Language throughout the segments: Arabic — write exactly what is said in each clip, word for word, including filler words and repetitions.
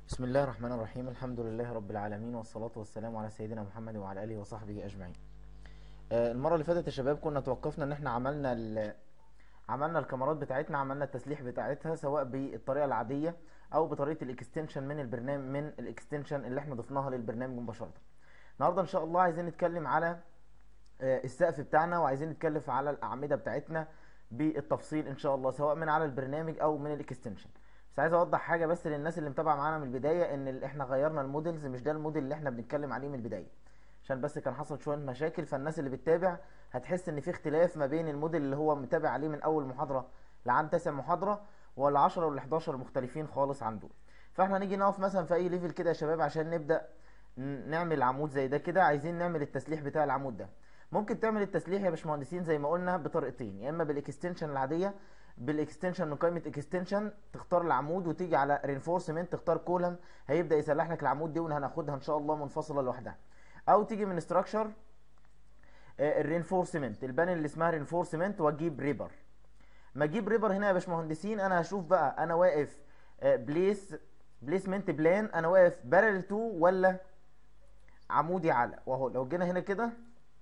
بسم الله الرحمن الرحيم. الحمد لله رب العالمين، والصلاة والسلام على سيدنا محمد وعلى آله وصحبه أجمعين. آه، المرة اللي فاتت يا شباب كنا توقفنا ان احنا عملنا ال... عملنا الكاميرات بتاعتنا، عملنا التسليح بتاعتها سواء بالطريقة العادية او بطريقة الاكستنشن من البرنامج من الاكستنشن اللي احنا ضفناها للبرنامج مباشرة. النهارده ان شاء الله عايزين نتكلم على آه، السقف بتاعنا، وعايزين نتكلم على الأعمدة بتاعتنا بالتفصيل ان شاء الله، سواء من على البرنامج او من الاكستنشن. بس عايز اوضح حاجه بس للناس اللي متابعه معانا من البدايه، ان ال- احنا غيرنا الموديلز، مش ده الموديل اللي احنا بنتكلم عليه من البدايه، عشان بس كان حصل شويه مشاكل. فالناس اللي بتتابع هتحس ان في اختلاف ما بين الموديل اللي هو متابع عليه من اول محاضره لعند تاسع محاضره، ولا عشرة ولا حداشر مختلفين خالص عن دول. فاحنا نيجي نقف مثلا في اي ليفل كده يا شباب عشان نبدا ن- نعمل عمود زي ده كده. عايزين نعمل التسليح بتاع العمود ده. ممكن تعمل التسليح يا باشمهندسين زي ما قلنا بطريقتين، يا اما بالاكستنشن العاديه، بالاكستنشن من قائمه اكستنشن تختار العمود وتيجي على رينفورسمنت تختار كولم، هيبدا يسلح لك العمود دي، وهناخدها ان شاء الله منفصله لوحدها. او تيجي من ستراكشر الرينفورسمنت، البانل اللي اسمها رينفورسمنت، واجيب ريبر. ما اجيب ريبر هنا يا باشمهندسين، انا هشوف بقى انا واقف بليس بليسمنت بلان، انا واقف بارل تو ولا عمودي على. واهو لو جينا هنا كده،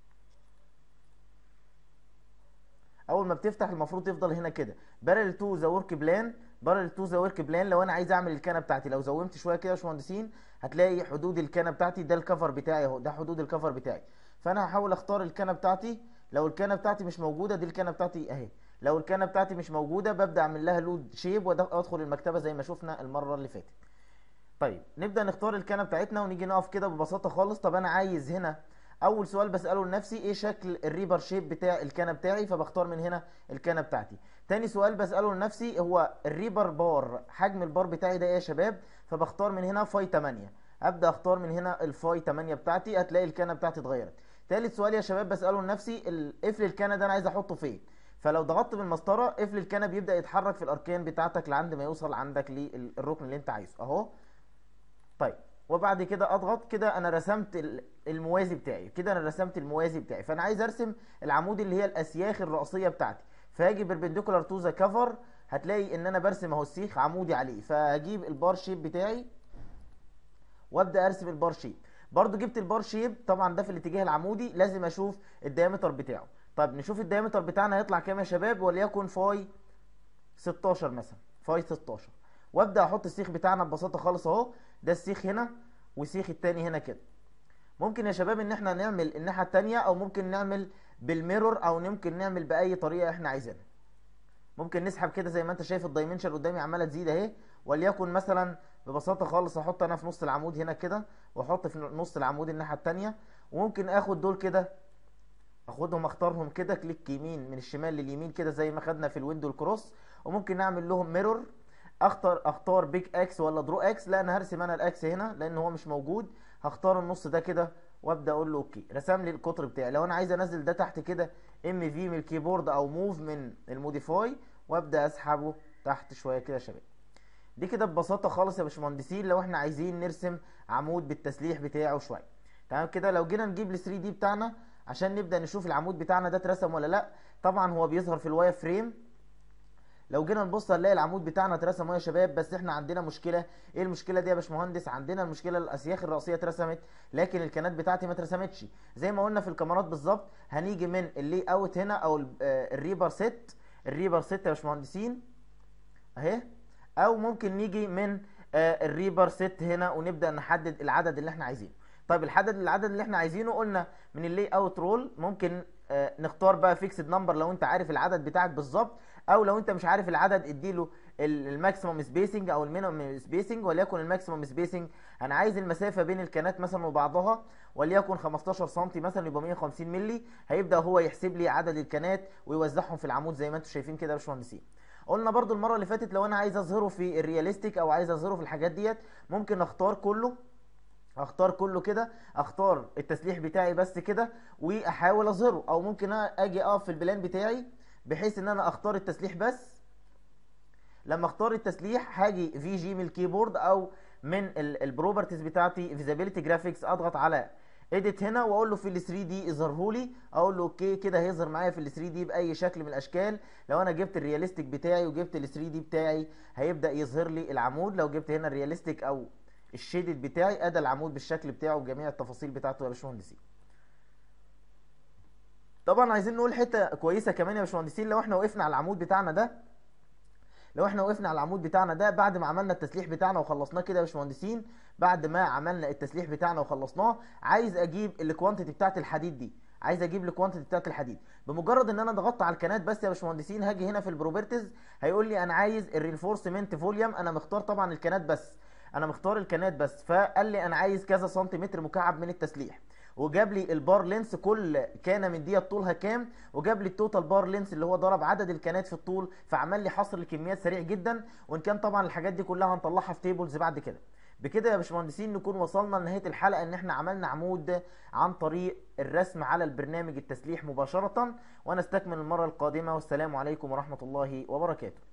اول ما بتفتح المفروض تفضل هنا كده بارل تو ذا ورك بلان، بارل تو ذا ورك بلان. لو انا عايز اعمل الكنه بتاعتي، لو زومت شويه كده يا باشمهندسين هتلاقي حدود الكنه بتاعتي، ده الكفر بتاعي اهو، ده حدود الكفر بتاعي. فانا هحاول اختار الكنه بتاعتي. لو الكنه بتاعتي مش موجوده، دي الكنه بتاعتي اهي. لو الكنه بتاعتي مش موجوده ببدا اعمل لها لود شيب وادخل المكتبه زي ما شفنا المره اللي فاتت. طيب نبدأ نختار الكنة بتاعتنا ونيجي نقف كده ببساطة خالص. طب أنا عايز هنا أول سؤال بسأله لنفسي، إيه شكل الريبر شيب بتاع الكنة بتاعي؟ فبختار من هنا الكنة بتاعتي. تاني سؤال بسأله لنفسي هو الريبر بار، حجم البار بتاعي ده إيه يا شباب؟ فبختار من هنا فاي تمانية. أبدأ أختار من هنا الفاي تمانية بتاعتي، هتلاقي الكنة بتاعتي اتغيرت. تالت سؤال يا شباب بسأله لنفسي، قفل الكنة ده أنا عايز أحطه فين؟ فلو ضغطت بالمسطرة قفل الكنة بيبدأ يتحرك في الأركان بتاعتك لعند ما يوصل عندك للركن اللي أنت عايزه أهو. طيب وبعد كده اضغط كده، انا رسمت ال- الموازي بتاعي كده، انا رسمت الموازي بتاعي. فانا عايز ارسم العمود اللي هي الاسياخ الرئيسيه بتاعتي، فهاجي بربنديكولار تو ذا كفر، هتلاقي ان انا برسم اهو السيخ عمودي عليه، فهجيب البار شيب بتاعي وابدا ارسم البار شيب. برضو جبت البار شيب، طبعا ده في الاتجاه العمودي، لازم اشوف الديامتر بتاعه. طيب نشوف الديامتر بتاعنا هيطلع كام يا شباب، وليكن فاي ستاشر مثلا، فاي ستاشر. وابدا احط السيخ بتاعنا ببساطه خالص اهو، ده السيخ هنا والسيخ التاني هنا كده. ممكن يا شباب ان احنا نعمل الناحيه التانيه، او ممكن نعمل بالميرور، او ممكن نعمل باي طريقه احنا عايزينها. ممكن نسحب كده زي ما انت شايف الدايمنشن قدامي عماله تزيد اهي، وليكن مثلا ببساطه خالص احط انا في نص العمود هنا كده، واحط في نص العمود الناحيه التانيه. وممكن اخد دول كده، اخدهم اختارهم كده كليك يمين من الشمال لليمين كده زي ما خدنا في الويندو الكروس. وممكن اعمل لهم ميرور، اختار اختار بيج اكس ولا درو اكس. لا انا هرسم انا الاكس هنا لان هو مش موجود، هختار النص ده كده وابدا اقول له اوكي، رسم لي القطر بتاعي. لو انا عايز انزل ده تحت كده، ام في من الكيبورد او موف من الموديفاي، وابدا اسحبه تحت شويه كده يا شباب. دي كده ببساطه خالص يا باشمهندسين لو احنا عايزين نرسم عمود بالتسليح بتاعه شويه. تمام كده. لو جينا نجيب ال ثري دي بتاعنا عشان نبدا نشوف العمود بتاعنا ده اترسم ولا لا، طبعا هو بيظهر في الواير فريم. لو جينا نبص هنلاقي العمود بتاعنا اترسم اهو يا شباب، بس احنا عندنا مشكله. ايه المشكله دي يا باشمهندس؟ عندنا المشكله الاسياخ الرئيسيه اترسمت لكن الكنات بتاعتي ما اترسمتش. زي ما قلنا في الكاميرات بالظبط، هنيجي من اللي اوت هنا او ال- آه، الريبر ست، الريبر ست يا باشمهندسين اهي. او ممكن نيجي من آه، الريبر ست هنا ونبدا نحدد العدد اللي احنا عايزينه. طيب العدد العدد اللي احنا عايزينه قلنا من اللي اوت رول، ممكن آه، نختار بقى فيكسد نمبر لو انت عارف العدد بتاعك بالظبط، او لو انت مش عارف العدد اديله الماكسيمم سبيسنج او المينيمم سبيسنج. وليكن الماكسيمم سبيسنج انا عايز المسافه بين الكنات مثلا وبعضها وليكن خمستاشر سم مثلا، يبقى مية وخمسين مللي. هيبدا هو يحسب لي عدد الكنات ويوزعهم في العمود زي ما انتم شايفين كده يا باشمهندسين. قلنا برضو المره اللي فاتت لو انا عايز اظهره في الرياليستيك او عايز اظهره في الحاجات ديت، ممكن اختار كله، اختار كله كده، اختار التسليح بتاعي بس كده واحاول اظهره. او ممكن اجي اقف في البلان بتاعي بحيث ان انا اختار التسليح بس. لما اختار التسليح هاجي في جي من الكيبورد او من البروبرتيز بتاعتي فيزابيليتي جرافيكس، اضغط على اديت هنا واقول له في ال ثري دي اظهره لي. اقول له اوكي كده هيظهر معايا في ال ثري دي باي شكل من الاشكال. لو انا جبت الرياليستيك بتاعي وجبت ال ثري دي بتاعي هيبدا يظهر لي العمود. لو جبت هنا الرياليستيك او الشيدد بتاعي، ادى العمود بالشكل بتاعه وجميع التفاصيل بتاعته يا باشمهندسين. طبعا عايزين نقول حته كويسه كمان يا باشمهندسين، لو احنا وقفنا على العمود بتاعنا ده لو احنا وقفنا على العمود بتاعنا ده بعد ما عملنا التسليح بتاعنا وخلصناه كده يا باشمهندسين، بعد ما عملنا التسليح بتاعنا وخلصناه، عايز اجيب الكوانتيتي بتاعت الحديد دي عايز اجيب الكوانتيتي بتاعت الحديد. بمجرد ان انا ضغطت على الكنات بس يا باشمهندسين، هاجي هنا في البروبرتيز هيقول لي انا عايز الرينفورسمنت فوليوم. انا مختار طبعا الكنات بس انا مختار الكنات بس فقال لي انا عايز كذا سنتيمتر مكعب من التسليح، وجاب لي البار لينس كل كان من ديت طولها كام، وجاب لي التوتال بار لينس اللي هو ضرب عدد الكنات في الطول، فعمل لي حصر الكميات سريع جدا. وان كان طبعا الحاجات دي كلها هنطلعها في تيبلز بعد كده. بكده يا باشمهندسين نكون وصلنا لنهايه الحلقه، ان احنا عملنا عمود عن طريق الرسم على البرنامج التسليح مباشره، ونستكمل المره القادمه، والسلام عليكم ورحمه الله وبركاته.